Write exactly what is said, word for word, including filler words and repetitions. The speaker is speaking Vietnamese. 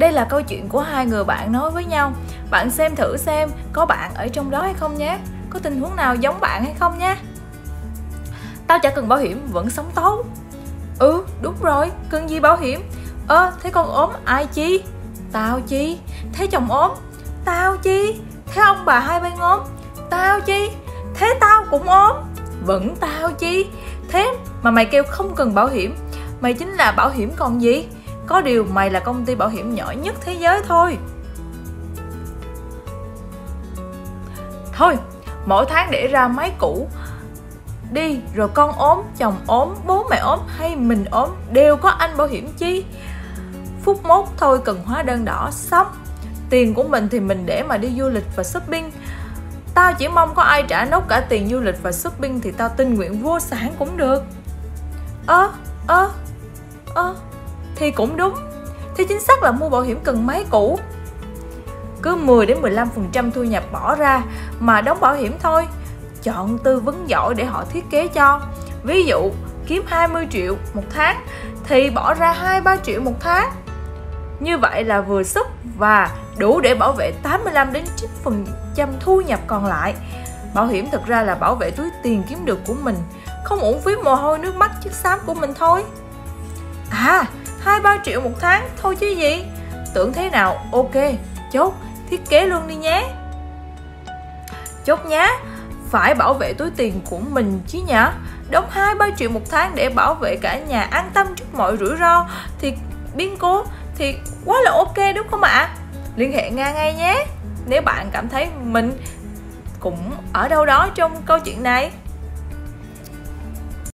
Đây là câu chuyện của hai người bạn nói với nhau. Bạn xem thử xem có bạn ở trong đó hay không nhé. Có tình huống nào giống bạn hay không nhé. Tao chả cần bảo hiểm vẫn sống tốt. Ừ đúng rồi, cần gì bảo hiểm. Ơ thế con ốm ai chi? Tao chi. Thế chồng ốm? Tao chi. Thế ông bà hai bên ốm? Tao chi. Thế tao cũng ốm? Vẫn tao chi. Thế mà mày kêu không cần bảo hiểm. Mày chính là bảo hiểm còn gì. Có điều mày là công ty bảo hiểm nhỏ nhất thế giới thôi. Thôi, mỗi tháng để ra máy cũ đi, rồi con ốm, chồng ốm, bố mẹ ốm hay mình ốm đều có anh bảo hiểm chi. Phút mốt thôi cần hóa đơn đỏ xong. Tiền của mình thì mình để mà đi du lịch và shopping. Tao chỉ mong có ai trả nốt cả tiền du lịch và shopping thì tao tình nguyện vô sản cũng được. Ơ, ơ, ơ thì cũng đúng. Thì chính xác là mua bảo hiểm cần máy cũ. Cứ mười đến mười lăm phần trăm thu nhập bỏ ra mà đóng bảo hiểm thôi. Chọn tư vấn giỏi để họ thiết kế cho. Ví dụ kiếm hai mươi triệu một tháng thì bỏ ra hai ba triệu một tháng. Như vậy là vừa sức và đủ để bảo vệ tám mươi lăm đến chín phần trăm thu nhập còn lại. Bảo hiểm thực ra là bảo vệ túi tiền kiếm được của mình, không uổng phí mồ hôi nước mắt chất xám của mình thôi. À, hai ba triệu một tháng thôi chứ gì. Tưởng thế nào? Ok, chốt, thiết kế luôn đi nhé. Chốt nhá. Phải bảo vệ túi tiền của mình chứ nhỉ. Đóng hai ba triệu một tháng để bảo vệ cả nhà an tâm trước mọi rủi ro thì biến cố thì quá là ok đúng không ạ? À? Liên hệ Nga ngay nhé. Nếu bạn cảm thấy mình cũng ở đâu đó trong câu chuyện này.